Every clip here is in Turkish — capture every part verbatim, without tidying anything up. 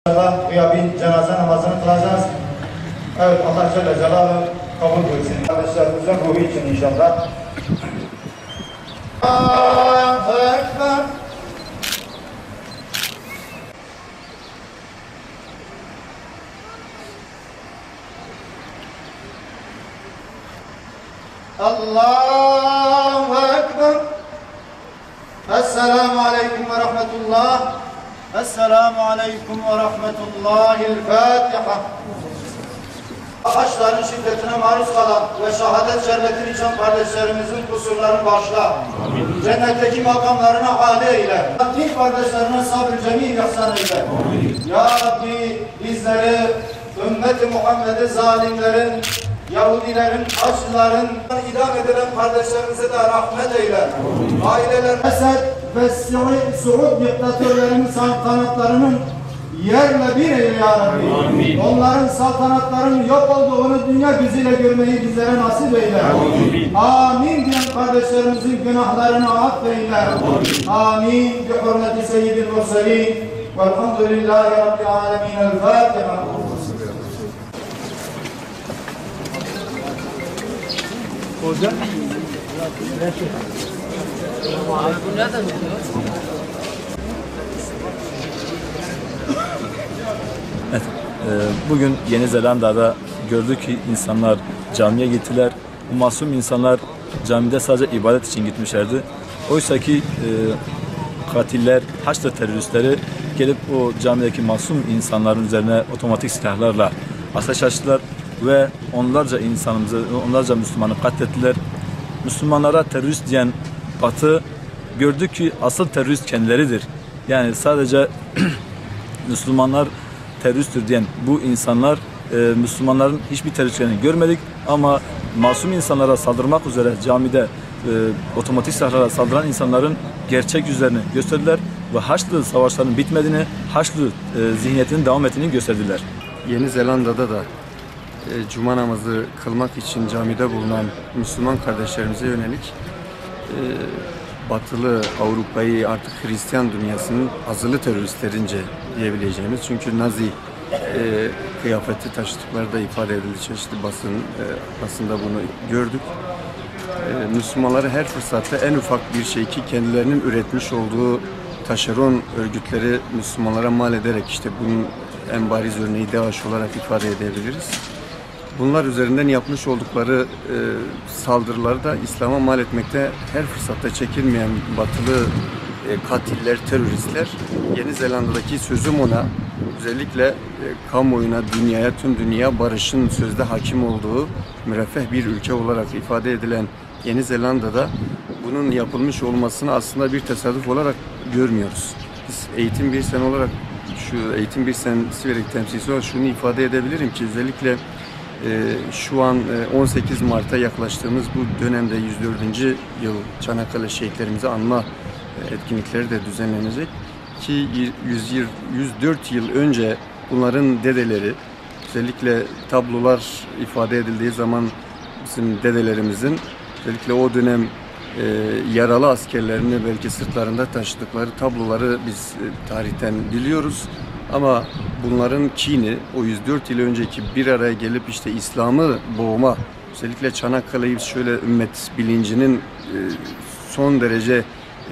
İnşallah bir cenaze namazını kılacağız. Evet, Allah Celle Celaluhu kabul buyursun. Kardeşlerimizin ruhu için inşallah. Allahu Ekber. Allahu Ekber. Esselamu Aleyküm ve Rahmetullah. Esselamu Aleyküm ve Rahmetullahil Fatiha. Haçların şiddetine maruz kalan ve şehadet şerbetini içen kardeşlerimizin kusurlarını bağışla. Amin. Cennetteki makamlarına âli eyle. Din kardeşlerine sabır cemî ihsan eyle. Amin. Ya Rabbi bizleri ümmeti Muhammed'i zalimlerin, Yahudilerin, Haçlıların idam edilen kardeşlerimize de rahmet eyle. Amin. Aileler Esed ve Suud diktatörlerinin saltanatlarının yerle bir eyle ya Rabbi. Amin. Onların saltanatlarının yok olduğunu dünya gözüyle görmeyi bizlere nasip eyle. Amin. Amin diyen kardeşlerimizin günahlarını affeyle. Amin. Amin. Bi hurmeti seyyidil murselin. Velhamdülillahi Rabbil alemin. El Fatiha. Hocam. Bu nereden çıkıyor? Evet, e, bugün Yeni Zelanda'da gördük ki insanlar camiye gittiler. Bu masum insanlar camide sadece ibadet için gitmişlerdi. Oysa ki e, katiller, Haçlı teröristleri gelip o camideki masum insanların üzerine otomatik silahlarla ateş açtılar ve onlarca insanımızı, onlarca Müslümanı katlettiler. Müslümanlara terörist diyen Batı gördük ki asıl terörist kendileridir. Yani sadece Müslümanlar teröristtir diyen bu insanlar e, Müslümanların hiçbir teröristlerini görmedik ama masum insanlara saldırmak üzere camide e, otomatik silahlara saldıran insanların gerçek yüzlerini gösterdiler ve Haçlı savaşlarının bitmediğini, Haçlı e, zihniyetinin devam ettiğini gösterdiler. Yeni Zelanda'da da e, Cuma namazı kılmak için camide bulunan Müslüman kardeşlerimize yönelik e, Batılı Avrupa'yı artık Hristiyan dünyasının azılı teröristlerince diyebileceğimiz, çünkü Nazi e, kıyafeti taşıdıkları da ifade edildi, çeşitli basın e, basında bunu gördük. E, Müslümanları her fırsatta en ufak bir şey ki kendilerinin üretmiş olduğu taşeron örgütleri Müslümanlara mal ederek, işte bunun en bariz örneği DAEŞ olarak ifade edebiliriz. Bunlar üzerinden yapmış oldukları e, saldırıları da İslam'a mal etmekte her fırsatta çekinmeyen batılı e, katiller, teröristler Yeni Zelanda'daki sözüm ona, özellikle e, kamuoyuna, dünyaya, tüm dünya barışın sözde hakim olduğu müreffeh bir ülke olarak ifade edilen Yeni Zelanda'da bunun yapılmış olmasını aslında bir tesadüf olarak görmüyoruz. Biz eğitim bir sen olarak, şu eğitim bir sen Siverek temsilcisi olarak şunu ifade edebilirim ki özellikle Ee, şu an on sekiz Mart'a yaklaştığımız bu dönemde yüz dördüncü yıl Çanakkale şehitlerimizi anma etkinlikleri de düzenlenecek ki yüz dört yıl önce bunların dedeleri, özellikle tablolar ifade edildiği zaman bizim dedelerimizin özellikle o dönem e, yaralı askerlerini belki sırtlarında taşıdıkları tabloları biz e, tarihten biliyoruz. Ama bunların kini, o yüz dört yıl önceki bir araya gelip işte İslam'ı boğma, özellikle Çanakkale'yi şöyle ümmet bilincinin son derece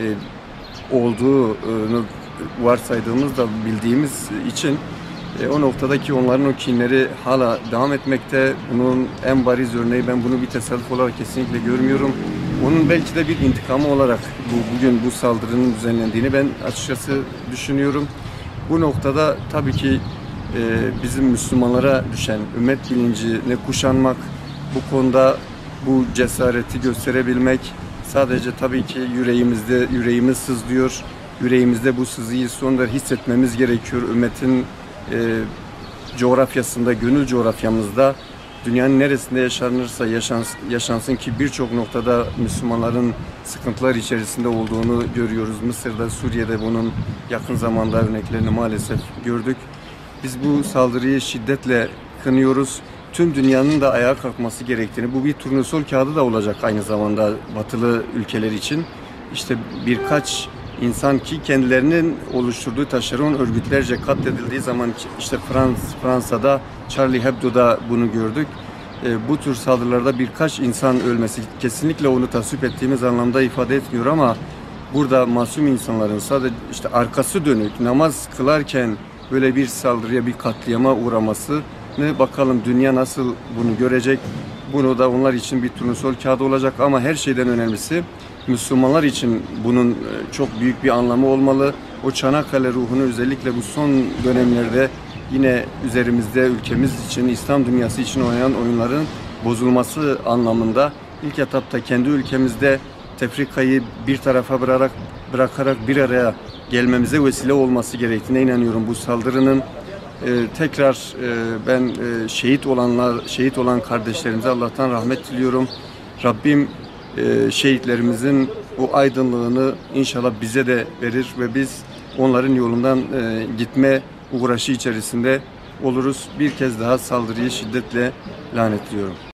olduğunu varsaydığımız da bildiğimiz için o noktadaki onların o kinleri hala devam etmekte. Bunun en bariz örneği, ben bunu bir tesadüf olarak kesinlikle görmüyorum. Onun belki de bir intikamı olarak bu, bugün bu saldırının düzenlendiğini ben açıkçası düşünüyorum. Bu noktada tabii ki e, bizim Müslümanlara düşen ümmet bilincini kuşanmak, bu konuda bu cesareti gösterebilmek, sadece tabii ki yüreğimizde, yüreğimiz sızlıyor, yüreğimizde bu sızıyı son derece hissetmemiz gerekiyor. Ümmetin e, coğrafyasında, gönül coğrafyamızda, dünyanın neresinde yaşanırsa yaşansın, yaşansın ki birçok noktada Müslümanların sıkıntılar içerisinde olduğunu görüyoruz. Mısır'da, Suriye'de bunun yakın zamanda örneklerini maalesef gördük. Biz bu saldırıyı şiddetle kınıyoruz. Tüm dünyanın da ayağa kalkması gerektiğini, bu bir turnusol kağıdı da olacak aynı zamanda batılı ülkeler için. İşte birkaç insan ki kendilerinin oluşturduğu taşeron örgütlerce katledildiği zaman işte Frans, Fransa'da Charlie Hebdo'da bunu gördük. E, bu tür saldırılarda birkaç insan ölmesi kesinlikle onu tasvip ettiğimiz anlamda ifade etmiyor ama burada masum insanların sadece işte arkası dönük namaz kılarken böyle bir saldırıya, bir katliama uğraması ne bakalım dünya nasıl bunu görecek. Bunu da onlar için bir turnusol kağıdı olacak ama her şeyden önemlisi Müslümanlar için bunun çok büyük bir anlamı olmalı. O Çanakkale ruhunu özellikle bu son dönemlerde yine üzerimizde ülkemiz için, İslam dünyası için oynayan oyunların bozulması anlamında ilk etapta kendi ülkemizde tefrikayı bir tarafa bırakarak, bırakarak bir araya gelmemize vesile olması gerektiğine inanıyorum. Bu saldırının Ee, tekrar e, ben e, şehit olanlar, şehit olan kardeşlerimize Allah'tan rahmet diliyorum. Rabbim e, şehitlerimizin bu aydınlığını inşallah bize de verir ve biz onların yolundan e, gitme uğraşı içerisinde oluruz. Bir kez daha saldırıyı şiddetle lanetliyorum.